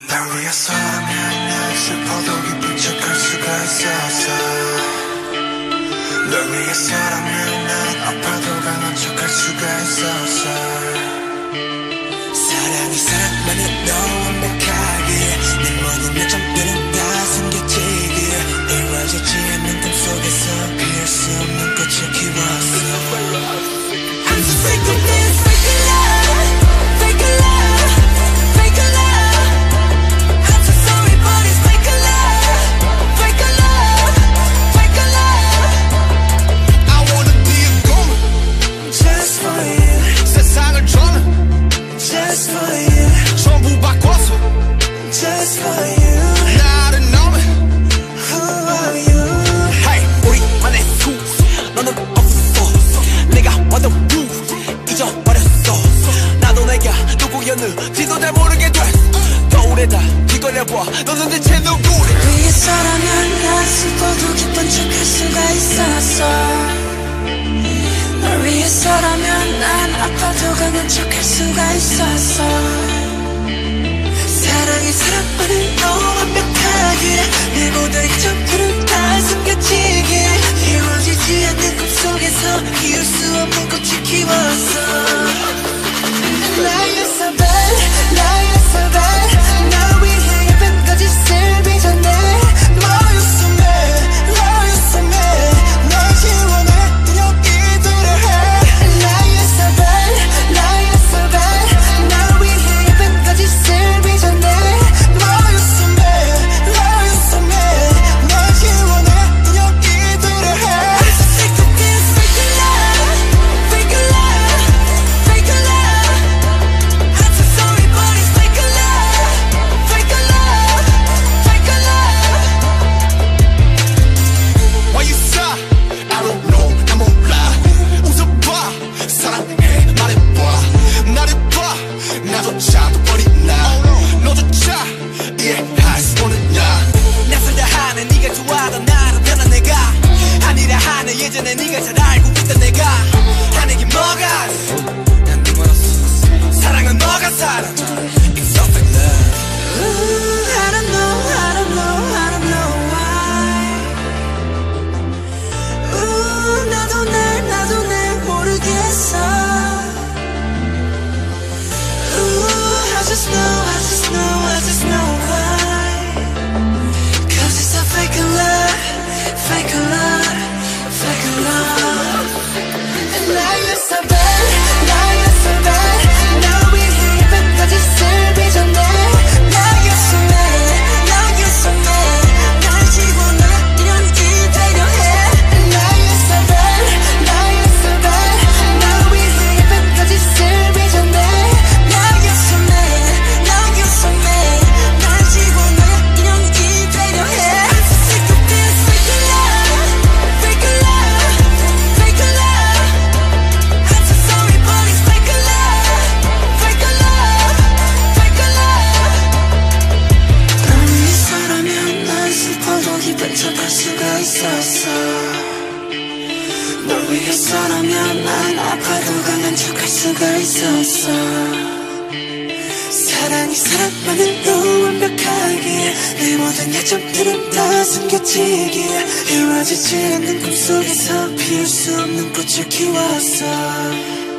날 위해서라면 난 슬퍼도 기쁜 척할 수가 있었어. 널 위해서라면 난 아파도 강한 척할 수가 있었어. 사랑이 사랑만으로 완벽하게 내 모든 요점들은 다 숨겨지기에 이루어지지 않는 꿈속에서 피울 수 없는 꽃을 키웠어. I'm so sick of this fake love, fake love, fake love. I'm so sorry but it's fake love, fake love, fake love. I wanna be a goon just for you. 세상을 저는 just for you. 전부 바꿔서 just for you. 나를 너는 who are you? Hey, 우리만의 수 너는 없어. 내가 와도 잊어버렸어. 나도 내가 누구였는지도 잘 모르게 됐어. 거울에다 뒤걸려봐 너는 대체 누구래. 위해서라면 난 슬퍼도 기쁜 척할 수가 있었어. 널 위해서라면 난 아파도 강한 척할 수가 있었어. 사랑이 사랑만으로 완벽하게 내 모든 이점들은 다 숨겨지게 이루어지지 않는 꿈속에서 피울 수 없는 꽃을 키웠어. Like so bad, like so bad. 널 위해 예쁜 거짓을 빚어내. Love you so bad, love you so bad. 널 지원해 여기들을 해. Like so bad, like so bad. 널 위해 예쁜 거짓을 빚어내. Love you so bad, love you so bad. 널 지원해 여기들을 해. I'm so sick of this fake love, fake love, fake love. I'm so sorry but it's fake love, fake love, fake love. Why you sigh? I don't know. 나 몰라. 웃어봐. 사랑해. 말해봐. 나를 봐. 나조차도 버리나. 너조차 이해할 수 없느냐. 낯설다 하는 네가 좋아하던 나로 변한 내가 아니라 하는 예전에 네가 잘 알고 있던 내가 하는 게 뭐가 난 네 멀었어. 사랑은 너가 살아. It's so fake love. Ooh, I don't know, I don't know, I don't know why. Ooh, 나도 날 모르겠어. Ooh, I just know, I just know, I just know why. 'Cause it's a fake love, fake love, fake love. And now you're so bad, now you're so bad. 널 위해 예쁜 거짓을 빚어내. Now you're so mad, now you're so mad. 날 지워놔 이런 기대려 해. Now you're so bad, now you're so bad. 널 위해 예쁜 거짓을 빚어내. Now you're so mad, now you're so mad. 날 지워놔 이런 기대려 해. I'm so sick of this fake love, fake love, fake love. I'm so sorry but it's fake love, fake love, fake love. 널 위해서라면 난 슬퍼도 기쁜 척할 수가 있었어. 널 위해서라면 난 아파도 강한 척할 수가 있었어. 사랑이 사랑만으로 완벽하게 내 모든 약점들은 다 숨겨지기에 이루어지지 않는 꿈속에서 피울 수 없는 꽃을 키웠어.